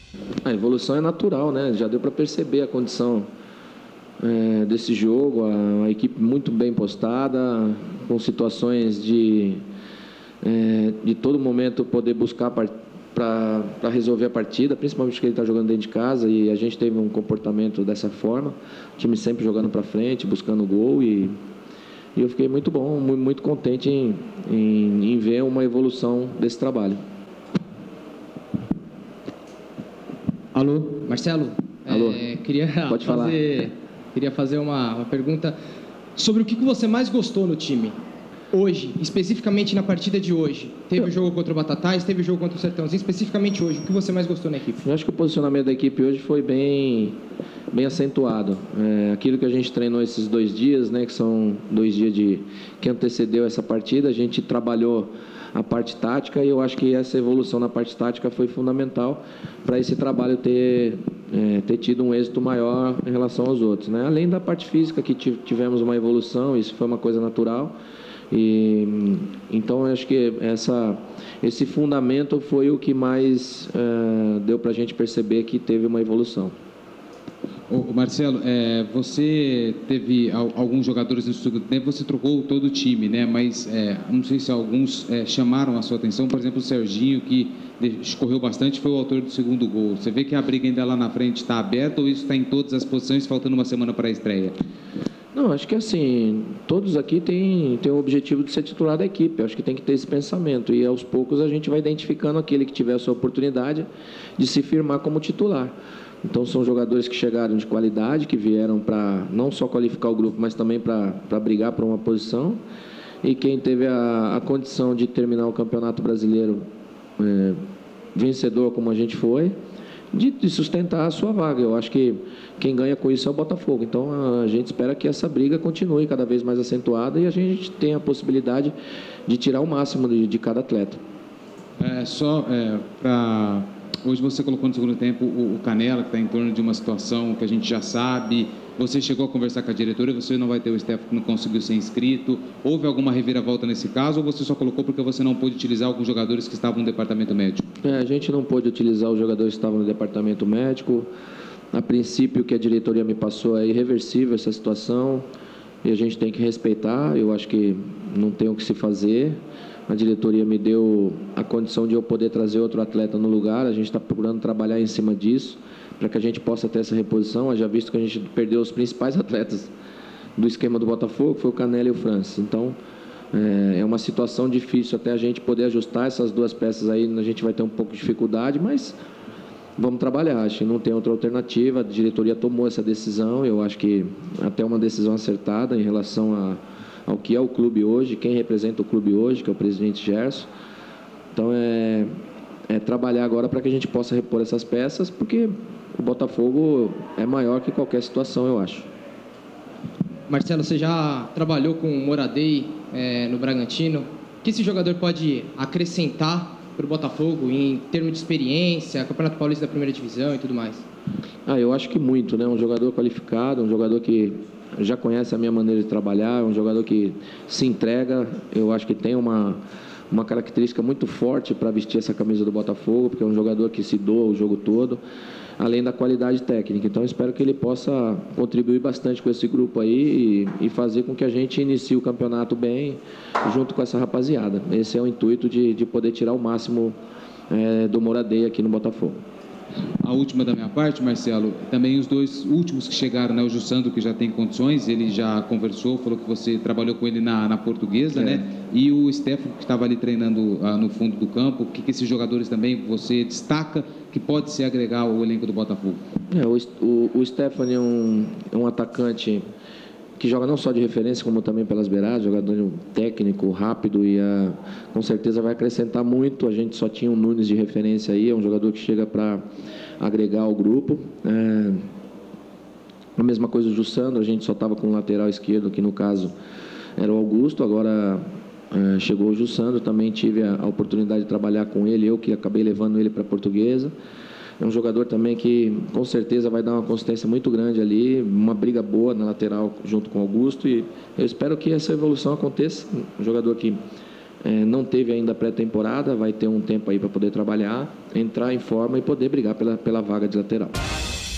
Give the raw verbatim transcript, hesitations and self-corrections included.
A evolução é natural, né? Já deu para perceber a condição é, desse jogo, a, a equipe muito bem postada, com situações de, é, de todo momento poder buscar para resolver a partida, principalmente porque ele está jogando dentro de casa e a gente teve um comportamento dessa forma, o time sempre jogando para frente, buscando gol e, e eu fiquei muito bom, muito, muito contente em, em, em ver uma evolução desse trabalho. Alô, Marcelo? Alô. É, queria Pode fazer, falar. Queria fazer uma, uma pergunta sobre o que você mais gostou no time hoje, especificamente na partida de hoje. Teve o jogo contra o Batatais, teve o jogo contra o Sertãozinho, especificamente hoje, o que você mais gostou na equipe? Eu acho que o posicionamento da equipe hoje foi bem, bem acentuado. É, aquilo que a gente treinou esses dois dias, né, que são dois dias de, que antecedeu essa partida, a gente trabalhou a parte tática e eu acho que essa evolução na parte tática foi fundamental para esse trabalho ter, é, ter tido um êxito maior em relação aos outros, né? Além da parte física que tivemos uma evolução, isso foi uma coisa natural. E, então, eu acho que essa, esse fundamento foi o que mais é, deu para a gente perceber que teve uma evolução. Ô, Marcelo, é, você teve alguns jogadores no segundo tempo, você trocou todo o time, né? Mas é, não sei se alguns é, chamaram a sua atenção. Por exemplo, o Serginho, que escorreu bastante, foi o autor do segundo gol. Você vê que a briga ainda lá na frente está aberta ou isso está em todas as posições, faltando uma semana para a estreia? Não, acho que assim, todos aqui têm, têm o objetivo de ser titular da equipe. Acho que tem que ter esse pensamento. E aos poucos a gente vai identificando aquele que tiver a sua oportunidade de se firmar como titular. Então, são jogadores que chegaram de qualidade, que vieram para não só qualificar o grupo, mas também para brigar por uma posição. E quem teve a, a condição de terminar o Campeonato Brasileiro é, vencedor, como a gente foi, de, de sustentar a sua vaga. Eu acho que quem ganha com isso é o Botafogo. Então, a gente espera que essa briga continue cada vez mais acentuada e a gente tenha a possibilidade de tirar o máximo de, de cada atleta. É, só é, para... Hoje você colocou no segundo tempo o, o Canela, que está em torno de uma situação que a gente já sabe. Você chegou a conversar com a diretoria, você não vai ter o Stefano que não conseguiu ser inscrito. Houve alguma reviravolta nesse caso ou você só colocou porque você não pôde utilizar alguns jogadores que estavam no departamento médico? É, a gente não pôde utilizar os jogadores que estavam no departamento médico. A princípio, o que a diretoria me passou é irreversível essa situação e a gente tem que respeitar. Eu acho que não tem o que se fazer. A diretoria me deu a condição de eu poder trazer outro atleta no lugar. A gente está procurando trabalhar em cima disso para que a gente possa ter essa reposição. Já visto que a gente perdeu os principais atletas do esquema do Botafogo, que foi o Canela e o Francis. Então, é uma situação difícil até a gente poder ajustar essas duas peças aí. A gente vai ter um pouco de dificuldade, mas vamos trabalhar. Acho que não tem outra alternativa. A diretoria tomou essa decisão. Eu acho que até uma decisão acertada em relação a ao que é o clube hoje, quem representa o clube hoje, que é o presidente Gerson. Então, é, é trabalhar agora para que a gente possa repor essas peças, porque o Botafogo é maior que qualquer situação, eu acho. Marcelo, você já trabalhou com o Moradei é, no Bragantino. O que esse jogador pode acrescentar para o Botafogo em termos de experiência, Campeonato Paulista da Primeira Divisão e tudo mais? Ah, eu acho que muito, né? Um jogador qualificado, um jogador que já conhece a minha maneira de trabalhar, um jogador que se entrega. Eu acho que tem uma, uma característica muito forte para vestir essa camisa do Botafogo, porque é um jogador que se doa o jogo todo, além da qualidade técnica. Então, espero que ele possa contribuir bastante com esse grupo aí e, e fazer com que a gente inicie o campeonato bem junto com essa rapaziada. Esse é o intuito de, de poder tirar o máximo é, do Moradei aqui no Botafogo. A última da minha parte, Marcelo, também os dois últimos que chegaram, né? O Jussandro, que já tem condições, ele já conversou, falou que você trabalhou com ele na, na Portuguesa, é. né? E o Stefano, que estava ali treinando ah, no fundo do campo. O que, que esses jogadores também você destaca que pode se agregar ao elenco do Botafogo? É, o, o, o Stefano é um, é um atacante que joga não só de referência, como também pelas beiradas, jogador técnico, rápido e a, com certeza vai acrescentar muito. A gente só tinha um Nunes de referência aí, é um jogador que chega para agregar ao grupo. É, a mesma coisa o Jussandro, a gente só estava com o lateral esquerdo, que no caso era o Augusto, agora é, chegou o Jussandro, também tive a, a oportunidade de trabalhar com ele, eu que acabei levando ele para a Portuguesa. É um jogador também que, com certeza, vai dar uma consistência muito grande ali, uma briga boa na lateral junto com o Augusto. E eu espero que essa evolução aconteça. Um jogador que É, não teve ainda pré-temporada, vai ter um tempo aí para poder trabalhar, entrar em forma e poder brigar pela, pela vaga de lateral.